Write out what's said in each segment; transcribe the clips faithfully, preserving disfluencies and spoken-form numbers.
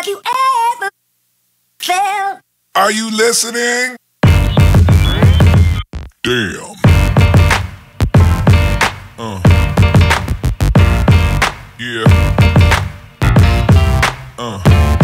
Have you ever felt? Are you listening? Damn. Uh. Yeah. Uh.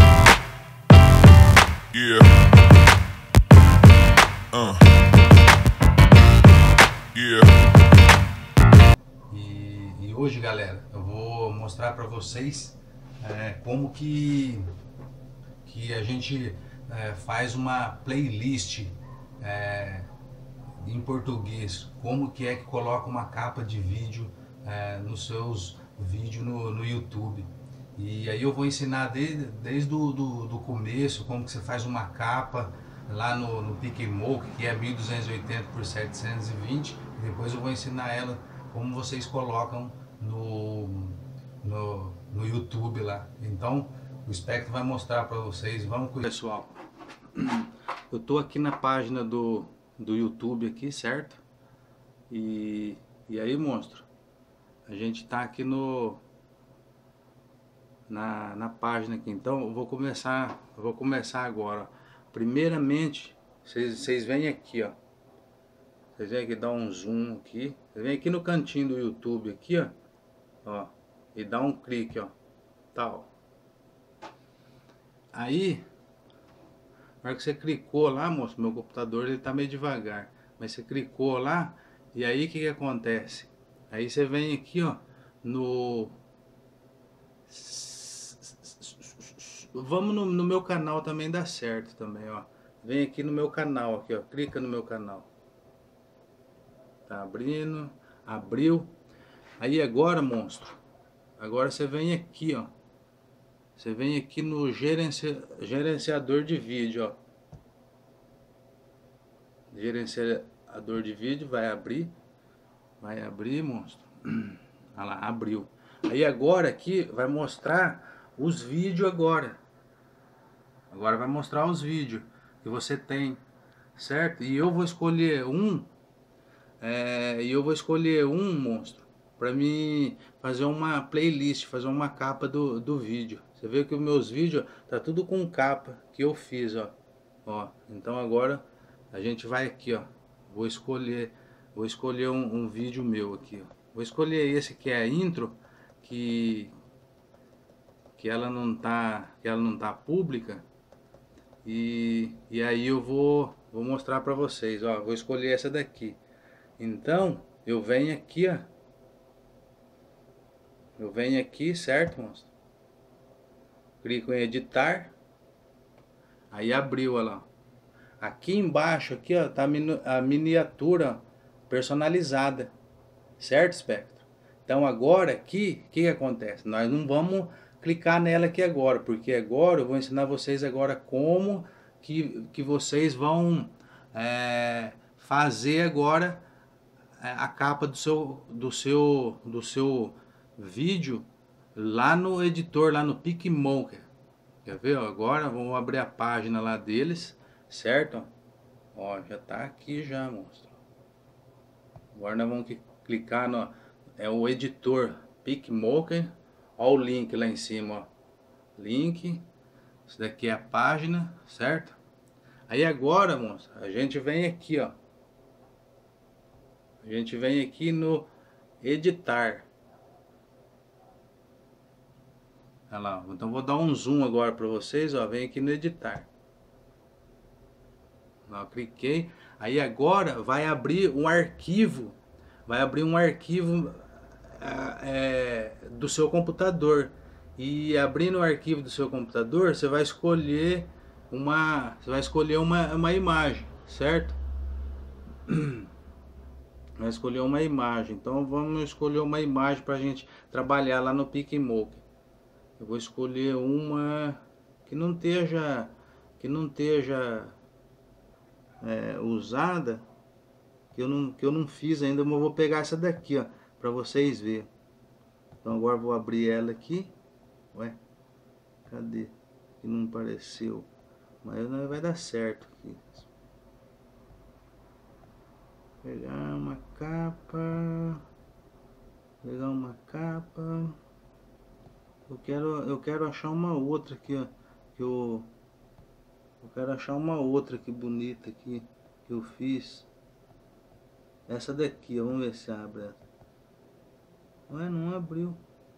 Yeah. Uh. Yeah. E, e hoje, galera, eu vou mostrar para vocês é, como que que a gente é, faz uma playlist é, em português, como que é que coloca uma capa de vídeo é, nos seus vídeos no, no YouTube. E aí eu vou ensinar desde, desde do, do, do começo, como que você faz uma capa lá no, no PicMoke, que é mil duzentos e oitenta por setecentos e vinte, e depois eu vou ensinar ela como vocês colocam no, no, no YouTube lá. Então o Spectro vai mostrar para vocês. Vamos com pessoal. Eu tô aqui na página do, do YouTube aqui, certo? E, e aí, monstro, a gente tá aqui no na, na página aqui. Então eu vou começar, eu vou começar agora. Primeiramente, vocês, vocês vêm aqui, ó. Vocês vêm aqui, dá um zoom aqui. Vocês vêm aqui no cantinho do YouTube aqui, ó. Ó, e dá um clique, ó. Tal. Aí, na hora que você clicou lá, moço, meu computador ele tá meio devagar, mas você clicou lá, e aí o que que acontece? Aí você vem aqui, ó, no... Vamos no, no meu canal também dá certo também, ó. Vem aqui no meu canal, aqui, ó, clica no meu canal. Tá abrindo, abriu. Aí agora, monstro, agora você vem aqui, ó. Você vem aqui no gerenci... gerenciador de vídeo, ó. Gerenciador de vídeo, vai abrir. Vai abrir, monstro. Olha lá, abriu. Aí agora aqui vai mostrar os vídeos agora. Agora vai mostrar os vídeos que você tem, certo? E eu vou escolher um. É, e eu vou escolher um, monstro, para mim fazer uma playlist, fazer uma capa do, do vídeo. Você vê que os meus vídeos tá tudo com capa que eu fiz, ó. Ó, então agora a gente vai aqui, ó. Vou escolher, vou escolher um, um vídeo meu aqui, ó. Vou escolher esse que é a intro, que que ela não tá, que ela não tá pública. E, e aí eu vou vou mostrar para vocês, ó. Vou escolher essa daqui. Então eu venho aqui, ó. Eu venho aqui, certo, monstro? Clico em editar. Aí abriu, olha lá. Aqui embaixo, aqui, ó, tá a miniatura personalizada. Certo, Spectro? Então agora aqui, o que que acontece? Nós não vamos clicar nela aqui agora, porque agora eu vou ensinar vocês agora como que, que vocês vão é, fazer agora a capa do seu, do seu, do seu vídeo lá no editor, lá no PicMoke. Quer ver? Ó, agora vamos abrir a página lá deles, certo? Ó, já tá aqui já, monstro. Agora nós vamos clicar no é o editor PicMoke. Ó o link lá em cima, ó. Link. Isso daqui é a página, certo? Aí agora, monstro, a gente vem aqui, ó. A gente vem aqui no editar. Olha lá, então vou dar um zoom agora para vocês, ó, vem aqui no editar. Ó, cliquei. Aí agora vai abrir um arquivo, vai abrir um arquivo é, do seu computador. E abrindo o arquivo do seu computador, você vai escolher uma, você vai escolher uma, uma imagem, certo? Vai escolher uma imagem. Então vamos escolher uma imagem para a gente trabalhar lá no PicMoke. Eu vou escolher uma que não esteja que não esteja é, usada, que eu não que eu não fiz ainda, mas eu vou pegar essa daqui, ó, para vocês verem. Então agora eu vou abrir ela aqui. Ué, cadê? Que não apareceu, mas não vai dar certo aqui. Pegar uma capa, pegar uma capa. Eu quero, eu quero achar uma outra aqui, ó, que eu... Eu quero achar uma outra aqui bonita aqui que eu fiz. Essa daqui, ó, vamos ver se abre essa. Ué, não abriu.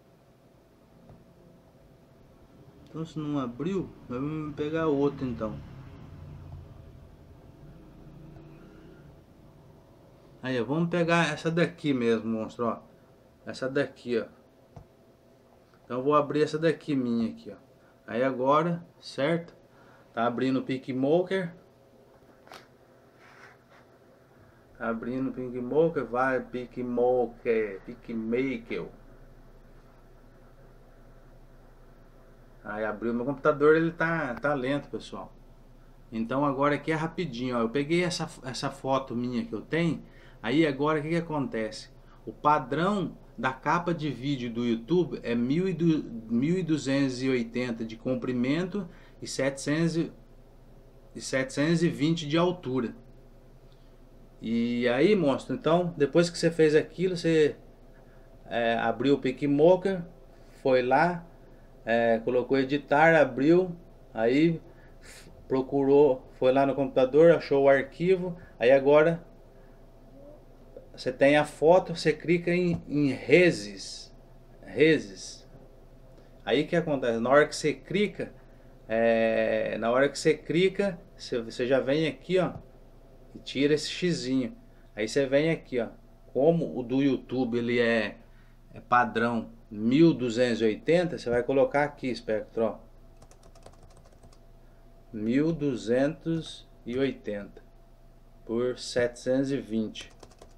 Então se não abriu, vamos pegar outra então. Aí, ó, vamos pegar essa daqui mesmo, monstro, ó. Essa daqui, ó. Então eu vou abrir essa daqui minha aqui, ó. Aí agora, certo? Tá abrindo o PicMoker. Tá abrindo o PicMoker, vai PicMoker, PicMaker. Aí abriu meu computador, ele tá, tá lento, pessoal. Então agora aqui é rapidinho, ó. Eu peguei essa, essa foto minha que eu tenho. Aí agora o que que acontece? O padrão da capa de vídeo do YouTube é mil e duzentos e oitenta de comprimento e setecentos e vinte de altura. E aí, monstro, então depois que você fez aquilo, você é, abriu o PicMoker, foi lá, é, colocou editar, abriu, aí procurou, foi lá no computador, achou o arquivo. Aí agora você tem a foto, você clica em, em Reses, Reses. Aí que acontece? Na hora que você clica, é, na hora que você clica, você, você já vem aqui, ó, e tira esse xizinho. Aí você vem aqui, ó, como o do YouTube ele é, é padrão mil duzentos e oitenta, você vai colocar aqui, Spectro, ó, mil duzentos e oitenta por setecentos e vinte.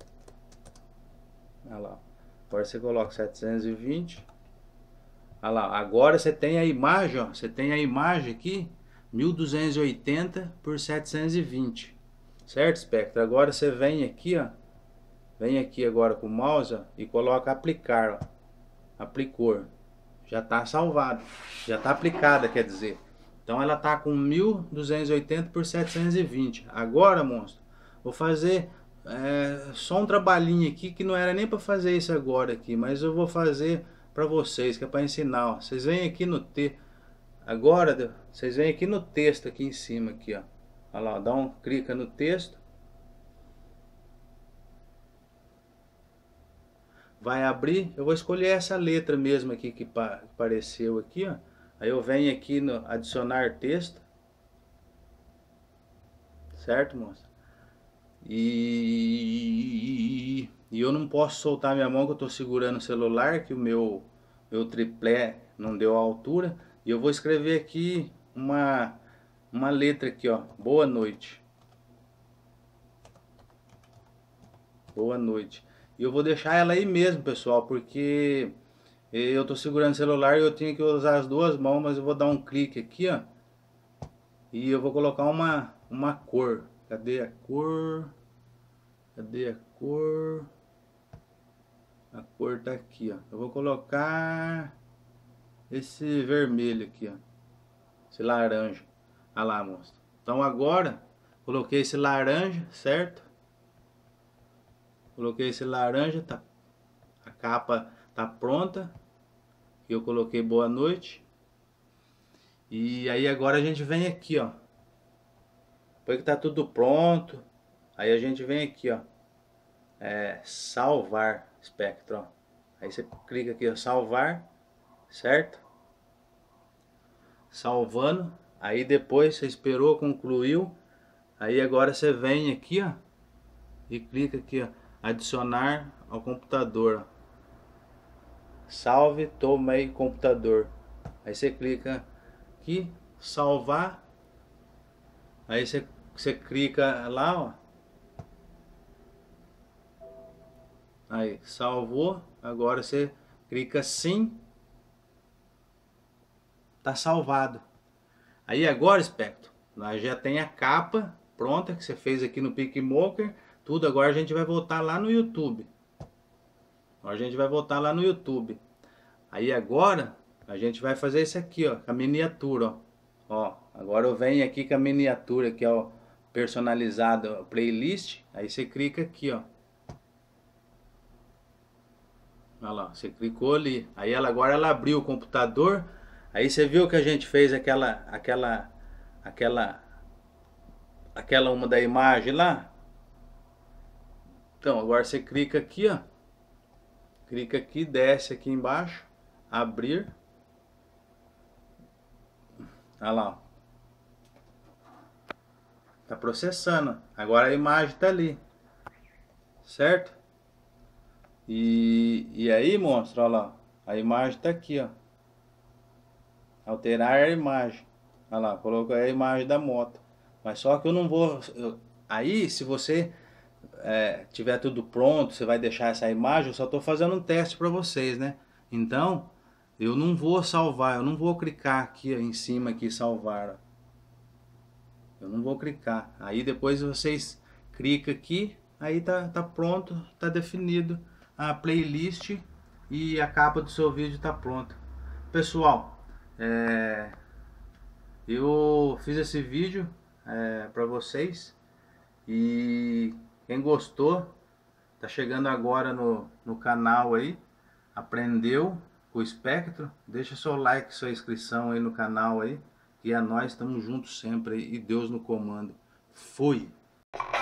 Olha lá. Agora você coloca setecentos e vinte. Olha lá. Agora você tem a imagem, ó. Você tem a imagem aqui, mil duzentos e oitenta por setecentos e vinte. Certo, Spectro? Agora você vem aqui, ó. Vem aqui agora com o mouse, ó, e coloca aplicar, ó. Aplicou. Já está salvado. Já está aplicada, quer dizer. Então ela está com mil duzentos e oitenta por setecentos e vinte. Agora, monstro, vou fazer é, só um trabalhinho aqui que não era nem para fazer isso agora aqui, mas eu vou fazer para vocês, que é para ensinar. Ó. Vocês vêm aqui no texto. Agora, vocês vêm aqui no texto aqui em cima aqui, ó. Olha lá, dá um clica no texto. Vai abrir, eu vou escolher essa letra mesmo aqui que apareceu aqui, ó. Aí eu venho aqui no adicionar texto. Certo, moça? E, e eu não posso soltar minha mão que eu tô segurando o celular, que o meu, meu triplé não deu a altura. E eu vou escrever aqui uma, uma letra aqui, ó. Boa noite. Boa noite. E eu vou deixar ela aí mesmo, pessoal, porque eu tô segurando o celular e eu tenho que usar as duas mãos, mas eu vou dar um clique aqui, ó. E eu vou colocar uma, uma cor. Cadê a cor? Cadê a cor? A cor tá aqui, ó. Eu vou colocar esse vermelho aqui, ó. Esse laranja. Olha lá, moço. Então agora, coloquei esse laranja, certo? Coloquei esse laranja, tá? A capa tá pronta. E eu coloquei boa noite. E aí agora a gente vem aqui, ó. Depois que tá tudo pronto, aí a gente vem aqui, ó. É, salvar Spectro, ó. Aí você clica aqui, ó, salvar, certo? Salvando. Aí depois você esperou, concluiu. Aí agora você vem aqui, ó. E clica aqui, ó. Adicionar ao computador, ó. Salve, tomei computador. Aí você clica aqui, salvar. Aí você, você clica lá, ó. Aí, salvou. Agora você clica sim. Tá salvado. Aí agora, Spectro, nós já tem a capa pronta que você fez aqui no PicMoker. Tudo. Agora a gente vai voltar lá no YouTube. Agora a gente vai voltar lá no YouTube. Aí agora a gente vai fazer isso aqui, ó, com a miniatura, ó. Ó, agora eu venho aqui com a miniatura, que é o personalizado playlist. Aí você clica aqui, ó. Olha lá, você clicou ali. Aí ela agora ela abriu o computador. Aí você viu que a gente fez aquela, aquela, aquela, aquela uma da imagem lá? Então, agora você clica aqui, ó. Clica aqui, desce aqui embaixo, abrir. Olha lá, ó. Tá processando. Agora a imagem tá ali. Certo? E, e aí, monstro, olha lá. A imagem tá aqui, ó. Alterar a imagem. Olha lá, colocou a imagem da moto. Mas só que eu não vou... eu- aí, se você é, tiver tudo pronto, você vai deixar essa imagem, eu só estou fazendo um teste para vocês, né? Então, eu não vou salvar, eu não vou clicar aqui ó, em cima aqui salvar. Ó. Eu não vou clicar. Aí depois vocês clicam aqui, aí tá, tá pronto, tá definido a playlist e a capa do seu vídeo tá pronta. Pessoal, é, eu fiz esse vídeo é, para vocês e quem gostou, tá chegando agora no, no canal aí, aprendeu com o espectro, deixa seu like, sua inscrição aí no canal aí, e a nós estamos juntos sempre aí, e Deus no comando. Fui!